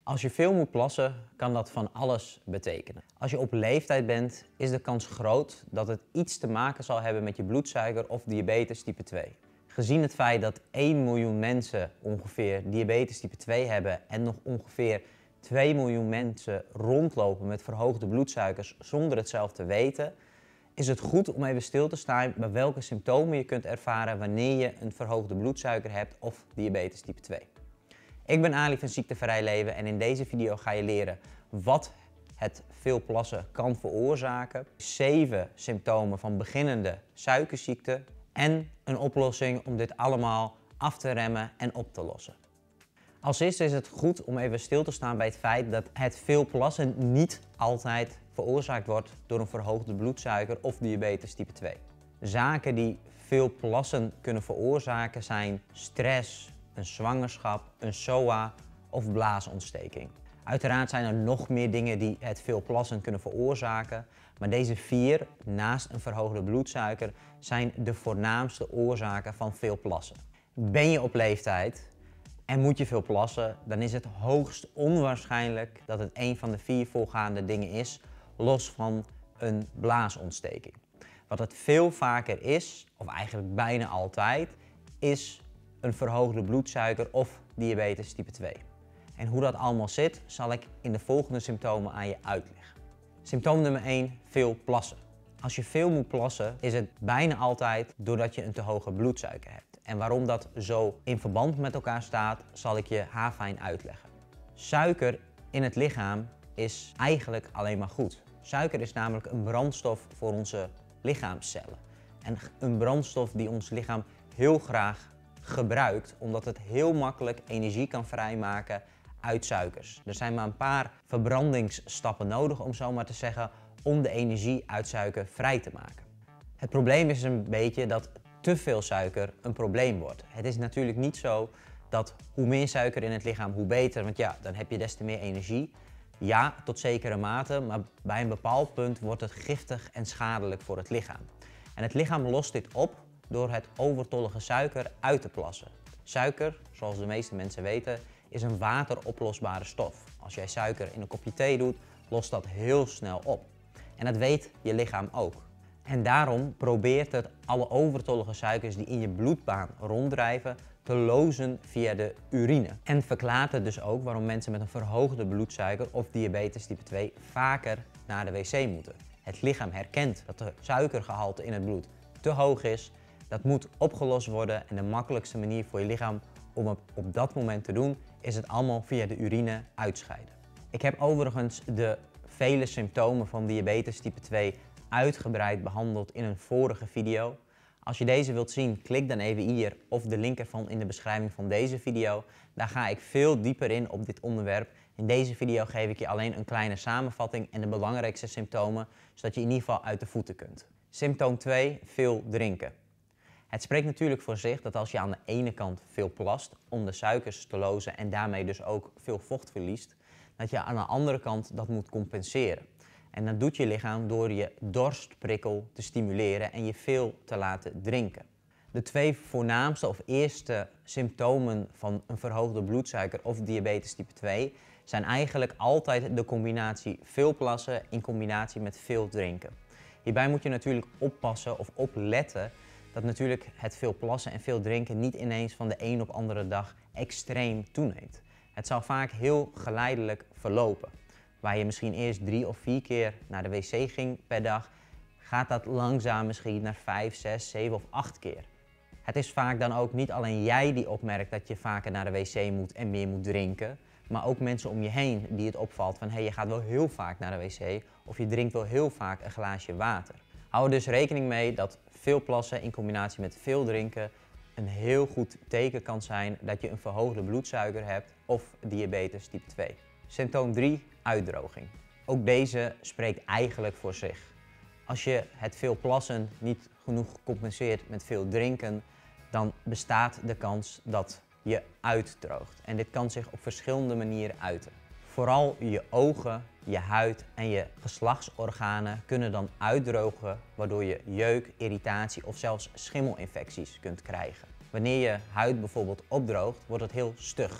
Als je veel moet plassen, kan dat van alles betekenen. Als je op leeftijd bent, is de kans groot dat het iets te maken zal hebben met je bloedsuiker of diabetes type 2. Gezien het feit dat 1 miljoen mensen ongeveer diabetes type 2 hebben en nog ongeveer 2 miljoen mensen rondlopen met verhoogde bloedsuikers zonder het zelf te weten, is het goed om even stil te staan bij welke symptomen je kunt ervaren wanneer je een verhoogde bloedsuiker hebt of diabetes type 2. Ik ben Ali van Ziektevrij Leven en in deze video ga je leren wat het veel plassen kan veroorzaken, 7 symptomen van beginnende suikerziekte en een oplossing om dit allemaal af te remmen en op te lossen. Als eerste is het goed om even stil te staan bij het feit dat het veel plassen niet altijd veroorzaakt wordt door een verhoogde bloedsuiker of diabetes type 2. Zaken die veel plassen kunnen veroorzaken zijn stress, een zwangerschap, een SOA of blaasontsteking. Uiteraard zijn er nog meer dingen die het veel plassen kunnen veroorzaken, maar deze 4, naast een verhoogde bloedsuiker, zijn de voornaamste oorzaken van veel plassen. Ben je op leeftijd en moet je veel plassen, dan is het hoogst onwaarschijnlijk dat het een van de 4 voorgaande dingen is, los van een blaasontsteking. Wat het veel vaker is, of eigenlijk bijna altijd, is een verhoogde bloedsuiker of diabetes type 2. En hoe dat allemaal zit, zal ik in de volgende symptomen aan je uitleggen. Symptoom nummer 1, veel plassen. Als je veel moet plassen, is het bijna altijd doordat je een te hoge bloedsuiker hebt. En waarom dat zo in verband met elkaar staat, zal ik je haarfijn uitleggen. Suiker in het lichaam is eigenlijk alleen maar goed. Suiker is namelijk een brandstof voor onze lichaamscellen. En een brandstof die ons lichaam heel graag gebruikt, omdat het heel makkelijk energie kan vrijmaken uit suikers. Er zijn maar een paar verbrandingsstappen nodig, om zo maar te zeggen, om de energie uit suiker vrij te maken. Het probleem is een beetje dat te veel suiker een probleem wordt. Het is natuurlijk niet zo dat hoe meer suiker in het lichaam, hoe beter, want ja, dan heb je des te meer energie. Ja, tot zekere mate, maar bij een bepaald punt wordt het giftig en schadelijk voor het lichaam. En het lichaam lost dit op door het overtollige suiker uit te plassen. Suiker, zoals de meeste mensen weten, is een wateroplosbare stof. Als jij suiker in een kopje thee doet, lost dat heel snel op. En dat weet je lichaam ook. En daarom probeert het alle overtollige suikers die in je bloedbaan ronddrijven te lozen via de urine. En verklaart het dus ook waarom mensen met een verhoogde bloedsuiker of diabetes type 2 vaker naar de wc moeten. Het lichaam herkent dat de suikergehalte in het bloed te hoog is. Dat moet opgelost worden en de makkelijkste manier voor je lichaam om het op dat moment te doen, is het allemaal via de urine uitscheiden. Ik heb overigens de vele symptomen van diabetes type 2 uitgebreid behandeld in een vorige video. Als je deze wilt zien, klik dan even hier of de link ervan in de beschrijving van deze video. Daar ga ik veel dieper in op dit onderwerp. In deze video geef ik je alleen een kleine samenvatting en de belangrijkste symptomen, zodat je in ieder geval uit de voeten kunt. Symptoom 2, veel drinken. Het spreekt natuurlijk voor zich dat als je aan de ene kant veel plast om de suikers te lozen en daarmee dus ook veel vocht verliest, dat je aan de andere kant dat moet compenseren. En dat doet je lichaam door je dorstprikkel te stimuleren en je veel te laten drinken. De 2 voornaamste of eerste symptomen van een verhoogde bloedsuiker of diabetes type 2 zijn eigenlijk altijd de combinatie veel plassen in combinatie met veel drinken. Hierbij moet je natuurlijk oppassen of opletten dat natuurlijk het veel plassen en veel drinken niet ineens van de een op andere dag extreem toeneemt. Het zal vaak heel geleidelijk verlopen. Waar je misschien eerst 3 of 4 keer naar de wc ging per dag, gaat dat langzaam misschien naar 5, 6, 7 of 8 keer. Het is vaak dan ook niet alleen jij die opmerkt dat je vaker naar de wc moet en meer moet drinken, maar ook mensen om je heen die het opvalt van je gaat wel heel vaak naar de wc of je drinkt wel heel vaak een glaasje water. Hou er dus rekening mee dat veel plassen in combinatie met veel drinken een heel goed teken kan zijn dat je een verhoogde bloedsuiker hebt of diabetes type 2. Symptoom 3, uitdroging. Ook deze spreekt eigenlijk voor zich. Als je het veel plassen niet genoeg compenseert met veel drinken, dan bestaat de kans dat je uitdroogt. En dit kan zich op verschillende manieren uiten. Vooral je ogen, je huid en je geslachtsorganen kunnen dan uitdrogen, waardoor je jeuk, irritatie of zelfs schimmelinfecties kunt krijgen. Wanneer je huid bijvoorbeeld opdroogt, wordt het heel stug.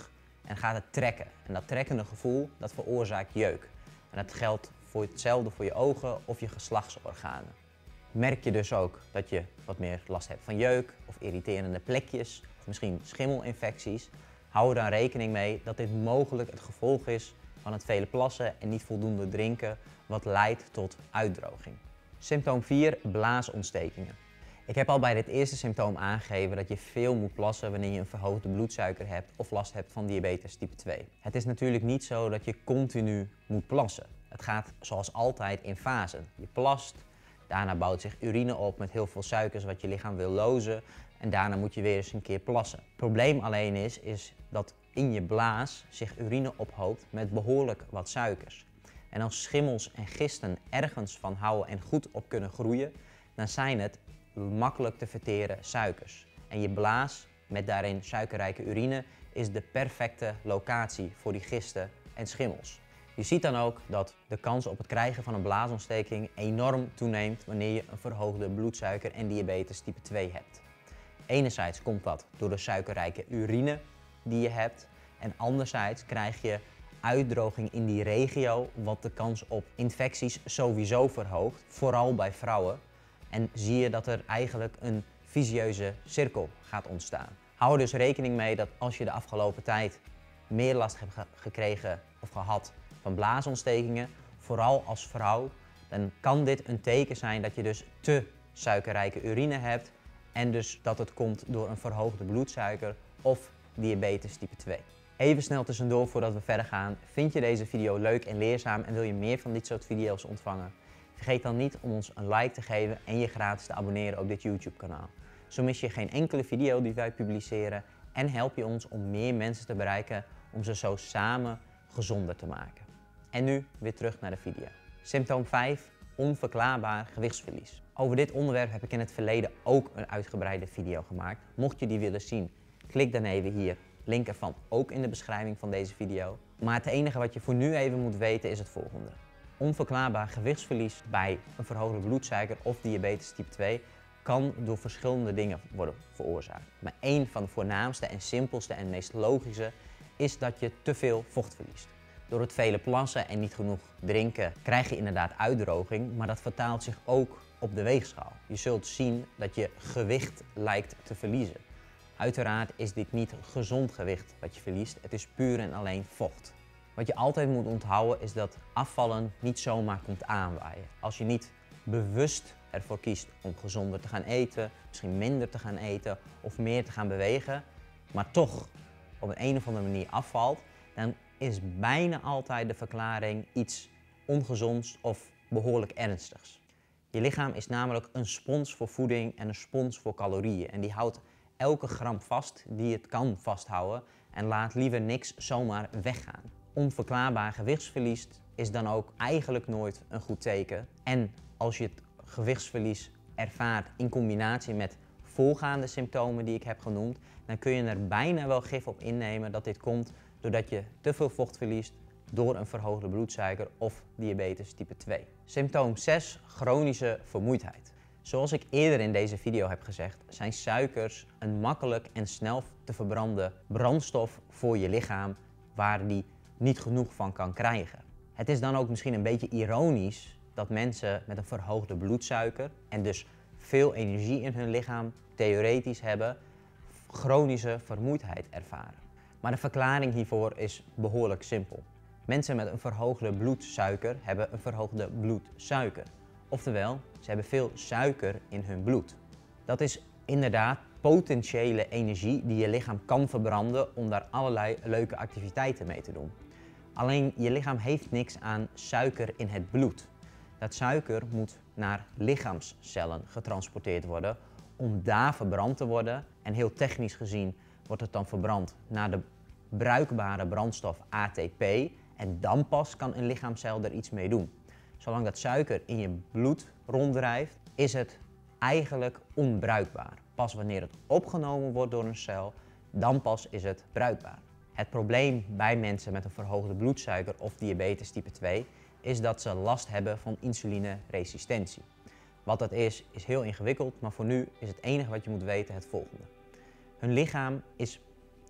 en gaat het trekken. En dat trekkende gevoel, dat veroorzaakt jeuk. En dat geldt voor hetzelfde voor je ogen of je geslachtsorganen. Merk je dus ook dat je wat meer last hebt van jeuk of irriterende plekjes of misschien schimmelinfecties, hou er dan rekening mee dat dit mogelijk het gevolg is van het vele plassen en niet voldoende drinken, wat leidt tot uitdroging. Symptoom 4, blaasontstekingen. Ik heb al bij dit eerste symptoom aangegeven dat je veel moet plassen wanneer je een verhoogde bloedsuiker hebt of last hebt van diabetes type 2. Het is natuurlijk niet zo dat je continu moet plassen. Het gaat zoals altijd in fasen. Je plast, daarna bouwt zich urine op met heel veel suikers wat je lichaam wil lozen en daarna moet je weer eens een keer plassen. Het probleem alleen is dat in je blaas zich urine ophoopt met behoorlijk wat suikers. En als schimmels en gisten ergens van houden en goed op kunnen groeien, dan zijn het makkelijk te verteren suikers. En je blaas met daarin suikerrijke urine is de perfecte locatie voor die gisten en schimmels. Je ziet dan ook dat de kans op het krijgen van een blaasontsteking enorm toeneemt wanneer je een verhoogde bloedsuiker en diabetes type 2 hebt. Enerzijds komt dat door de suikerrijke urine die je hebt en anderzijds krijg je uitdroging in die regio wat de kans op infecties sowieso verhoogt, vooral bij vrouwen. En zie je dat er eigenlijk een vicieuze cirkel gaat ontstaan. Hou er dus rekening mee dat als je de afgelopen tijd meer last hebt gekregen of gehad van blaasontstekingen, vooral als vrouw, dan kan dit een teken zijn dat je dus te suikerrijke urine hebt en dus dat het komt door een verhoogde bloedsuiker of diabetes type 2. Even snel tussendoor voordat we verder gaan. Vind je deze video leuk en leerzaam en wil je meer van dit soort video's ontvangen? Vergeet dan niet om ons een like te geven en je gratis te abonneren op dit YouTube kanaal. Zo mis je geen enkele video die wij publiceren en help je ons om meer mensen te bereiken om ze zo samen gezonder te maken. En nu weer terug naar de video. Symptoom 5, onverklaarbaar gewichtsverlies. Over dit onderwerp heb ik in het verleden ook een uitgebreide video gemaakt. Mocht je die willen zien, klik dan even hier. Link ervan ook in de beschrijving van deze video. Maar het enige wat je voor nu even moet weten is het volgende. Onverklaarbaar gewichtsverlies bij een verhoogde bloedsuiker of diabetes type 2 kan door verschillende dingen worden veroorzaakt. Maar één van de voornaamste en simpelste en meest logische is dat je te veel vocht verliest. Door het vele plassen en niet genoeg drinken krijg je inderdaad uitdroging, maar dat vertaalt zich ook op de weegschaal. Je zult zien dat je gewicht lijkt te verliezen. Uiteraard is dit niet gezond gewicht wat je verliest, het is puur en alleen vocht. Wat je altijd moet onthouden is dat afvallen niet zomaar komt aanwaaien. Als je niet bewust ervoor kiest om gezonder te gaan eten, misschien minder te gaan eten of meer te gaan bewegen, maar toch op een of andere manier afvalt, dan is bijna altijd de verklaring iets ongezonds of behoorlijk ernstigs. Je lichaam is namelijk een spons voor voeding en een spons voor calorieën en die houdt elke gram vast die het kan vasthouden en laat liever niks zomaar weggaan. Onverklaarbaar gewichtsverlies is dan ook eigenlijk nooit een goed teken. En als je het gewichtsverlies ervaart in combinatie met voorgaande symptomen die ik heb genoemd, dan kun je er bijna wel gif op innemen dat dit komt doordat je te veel vocht verliest door een verhoogde bloedsuiker of diabetes type 2. Symptoom 6, chronische vermoeidheid. Zoals ik eerder in deze video heb gezegd, zijn suikers een makkelijk en snel te verbranden brandstof voor je lichaam waar die niet genoeg van kan krijgen. Het is dan ook misschien een beetje ironisch dat mensen met een verhoogde bloedsuiker en dus veel energie in hun lichaam theoretisch hebben, chronische vermoeidheid ervaren. Maar de verklaring hiervoor is behoorlijk simpel. Mensen met een verhoogde bloedsuiker hebben een verhoogde bloedsuiker. Oftewel, ze hebben veel suiker in hun bloed. Dat is inderdaad potentiële energie die je lichaam kan verbranden om daar allerlei leuke activiteiten mee te doen. Alleen je lichaam heeft niks aan suiker in het bloed. Dat suiker moet naar lichaamscellen getransporteerd worden om daar verbrand te worden. En heel technisch gezien wordt het dan verbrand naar de bruikbare brandstof ATP en dan pas kan een lichaamscel er iets mee doen. Zolang dat suiker in je bloed ronddrijft, is het eigenlijk onbruikbaar. Pas wanneer het opgenomen wordt door een cel, dan pas is het bruikbaar. Het probleem bij mensen met een verhoogde bloedsuiker of diabetes type 2 is dat ze last hebben van insulineresistentie. Wat dat is heel ingewikkeld, maar voor nu is het enige wat je moet weten het volgende. Hun lichaam is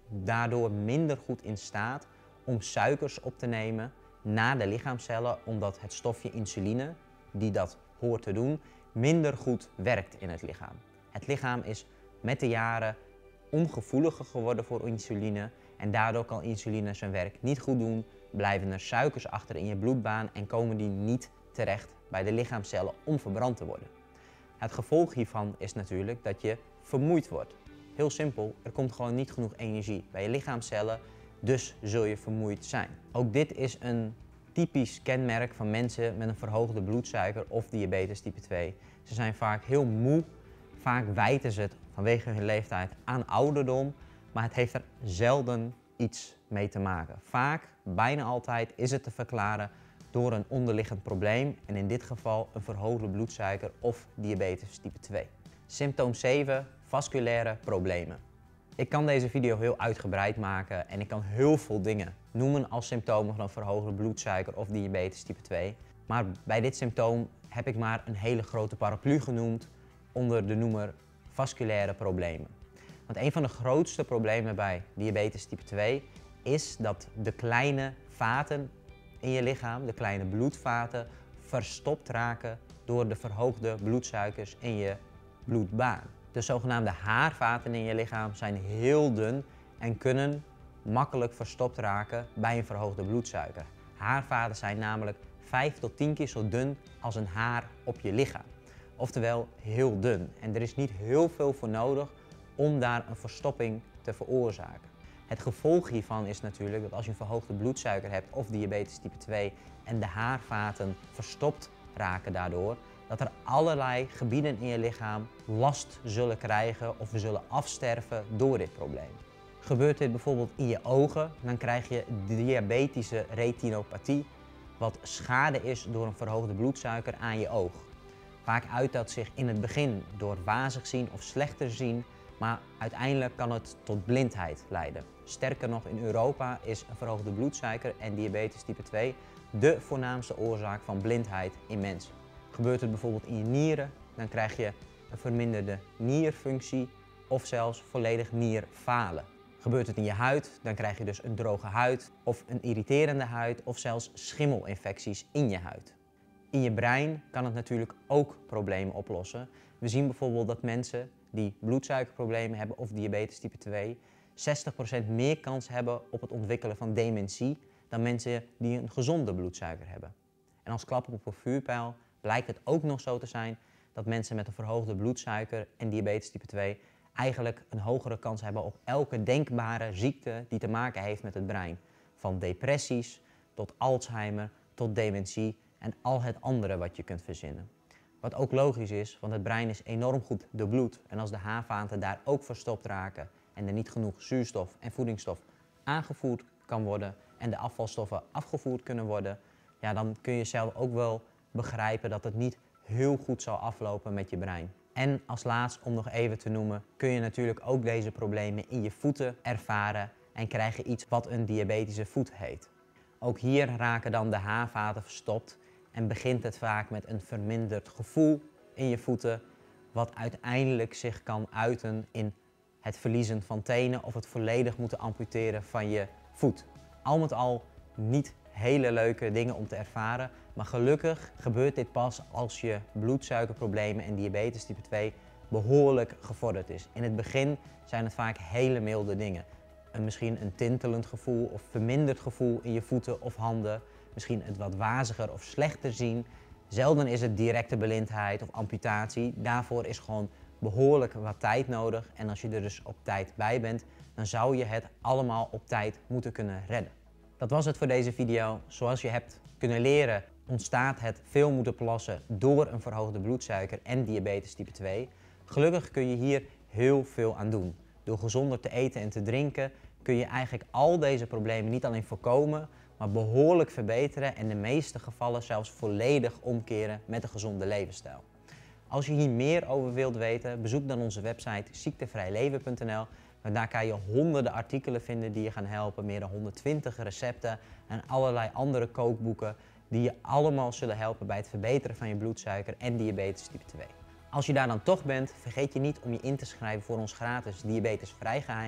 daardoor minder goed in staat om suikers op te nemen naar de lichaamcellen, omdat het stofje insuline, die dat hoort te doen, minder goed werkt in het lichaam. Het lichaam is met de jaren ongevoeliger geworden voor insuline en daardoor kan insuline zijn werk niet goed doen, blijven er suikers achter in je bloedbaan en komen die niet terecht bij de lichaamcellen om verbrand te worden. Het gevolg hiervan is natuurlijk dat je vermoeid wordt. Heel simpel, er komt gewoon niet genoeg energie bij je lichaamcellen, dus zul je vermoeid zijn. Ook dit is een typisch kenmerk van mensen met een verhoogde bloedsuiker of diabetes type 2. Ze zijn vaak heel moe, vaak wijten ze het vanwege hun leeftijd aan ouderdom, maar het heeft er zelden iets mee te maken. Vaak, bijna altijd, is het te verklaren door een onderliggend probleem en in dit geval een verhoogde bloedsuiker of diabetes type 2. Symptoom 7, vasculaire problemen. Ik kan deze video heel uitgebreid maken en ik kan heel veel dingen noemen als symptomen van een verhoogde bloedsuiker of diabetes type 2. Maar bij dit symptoom heb ik maar een hele grote paraplu genoemd onder de noemer vasculaire problemen. Want een van de grootste problemen bij diabetes type 2 is dat de kleine vaten in je lichaam, de kleine bloedvaten, verstopt raken door de verhoogde bloedsuikers in je bloedbaan. De zogenaamde haarvaten in je lichaam zijn heel dun en kunnen makkelijk verstopt raken bij een verhoogde bloedsuiker. Haarvaten zijn namelijk 5 tot 10 keer zo dun als een haar op je lichaam. Oftewel heel dun. En er is niet heel veel voor nodig om daar een verstopping te veroorzaken. Het gevolg hiervan is natuurlijk dat als je een verhoogde bloedsuiker hebt of diabetes type 2 en de haarvaten verstopt raken daardoor, dat er allerlei gebieden in je lichaam last zullen krijgen of zullen afsterven door dit probleem. Gebeurt dit bijvoorbeeld in je ogen, dan krijg je diabetische retinopathie, wat schade is door een verhoogde bloedsuiker aan je oog. Vaak uit dat zich in het begin door wazig zien of slechter zien, maar uiteindelijk kan het tot blindheid leiden. Sterker nog, in Europa is een verhoogde bloedsuiker en diabetes type 2 de voornaamste oorzaak van blindheid in mensen. Gebeurt het bijvoorbeeld in je nieren, dan krijg je een verminderde nierfunctie of zelfs volledig nierfalen. Gebeurt het in je huid, dan krijg je dus een droge huid of een irriterende huid of zelfs schimmelinfecties in je huid. In je brein kan het natuurlijk ook problemen oplossen. We zien bijvoorbeeld dat mensen die bloedsuikerproblemen hebben of diabetes type 2 60% meer kans hebben op het ontwikkelen van dementie dan mensen die een gezonde bloedsuiker hebben. En als klap op een vuurpijl blijkt het ook nog zo te zijn dat mensen met een verhoogde bloedsuiker en diabetes type 2 eigenlijk een hogere kans hebben op elke denkbare ziekte die te maken heeft met het brein. Van depressies tot Alzheimer tot dementie en al het andere wat je kunt verzinnen. Wat ook logisch is, want het brein is enorm goed doorbloed en als de haarvaten daar ook verstopt raken en er niet genoeg zuurstof en voedingsstof aangevoerd kan worden en de afvalstoffen afgevoerd kunnen worden, ja, dan kun je zelf ook wel begrijpen dat het niet heel goed zal aflopen met je brein. En als laatst, om nog even te noemen, kun je natuurlijk ook deze problemen in je voeten ervaren en krijg je iets wat een diabetische voet heet. Ook hier raken dan de haarvaten verstopt en begint het vaak met een verminderd gevoel in je voeten, wat uiteindelijk zich kan uiten in het verliezen van tenen of het volledig moeten amputeren van je voet. Al met al niet hele leuke dingen om te ervaren, maar gelukkig gebeurt dit pas als je bloedsuikerproblemen en diabetes type 2 behoorlijk gevorderd is. In het begin zijn het vaak hele milde dingen. Misschien een tintelend gevoel of verminderd gevoel in je voeten of handen. Misschien het wat waziger of slechter zien. Zelden is het directe blindheid of amputatie. Daarvoor is gewoon behoorlijk wat tijd nodig. En als je er dus op tijd bij bent, dan zou je het allemaal op tijd moeten kunnen redden. Dat was het voor deze video. Zoals je hebt kunnen leren, ontstaat het veel moeten plassen door een verhoogde bloedsuiker en diabetes type 2. Gelukkig kun je hier heel veel aan doen. Door gezonder te eten en te drinken kun je eigenlijk al deze problemen niet alleen voorkomen, maar behoorlijk verbeteren en in de meeste gevallen zelfs volledig omkeren met een gezonde levensstijl. Als je hier meer over wilt weten, bezoek dan onze website ziektevrijleven.nl. Want daar kan je honderden artikelen vinden die je gaan helpen, meer dan 120 recepten en allerlei andere kookboeken die je allemaal zullen helpen bij het verbeteren van je bloedsuiker en diabetes type 2. Als je daar dan toch bent, vergeet je niet om je in te schrijven voor ons gratis Diabetes Vrijgeheim.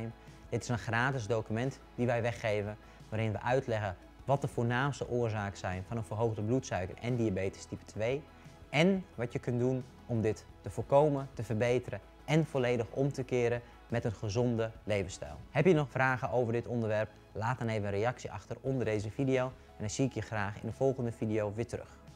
Dit is een gratis document die wij weggeven waarin we uitleggen wat de voornaamste oorzaken zijn van een verhoogde bloedsuiker en diabetes type 2 en wat je kunt doen om dit te voorkomen, te verbeteren en volledig om te keren met een gezonde levensstijl. Heb je nog vragen over dit onderwerp? Laat dan even een reactie achter onder deze video en dan zie ik je graag in de volgende video weer terug.